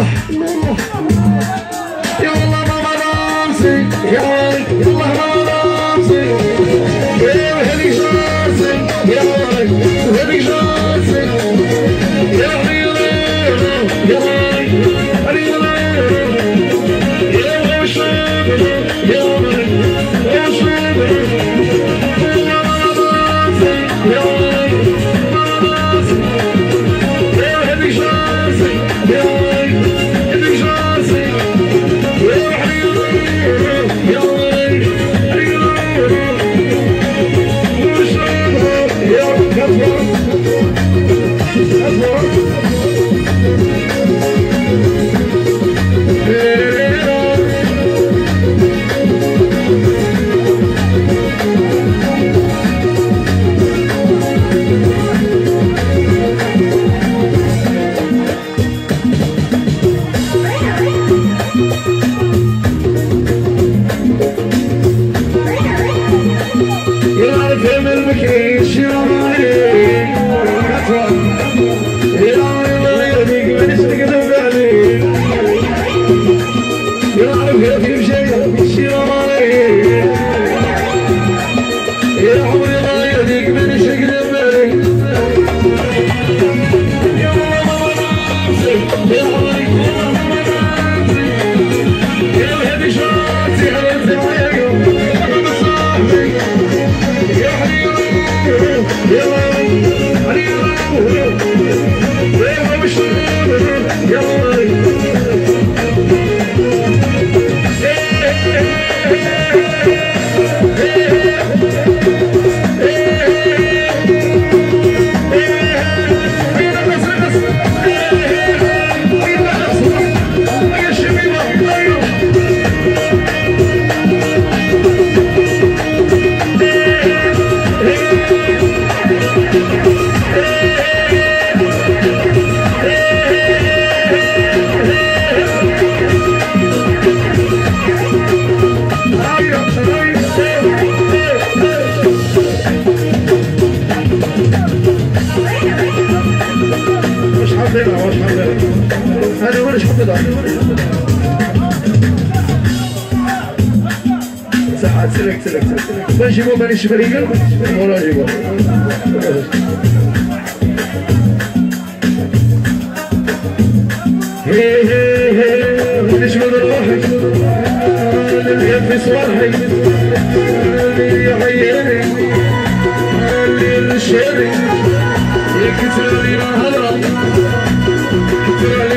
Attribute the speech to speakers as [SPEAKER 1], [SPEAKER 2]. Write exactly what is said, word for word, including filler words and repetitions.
[SPEAKER 1] نروح نروح يا والله ماما راسي يا ولي يلا ماما راسي يا وهدي جاسي يا ولي وهدي جاسي يا حبيبي يا ولي حبيبي يا وشاب يا ولي يا وشاب يا ماما راسي يا ولي ماما راسي يا وهدي جاسي يا ولي وهدي جاسي يا حبيبي يا ولي هذا هو ايش حطيته ساعات سلك سلك سلك بنجيبو بني شبريقل ولا نجيبو هي هي هي نجمد روحي نلقى في صباحي اللي يعيرني اللي ينشرني يكتر لي الهضره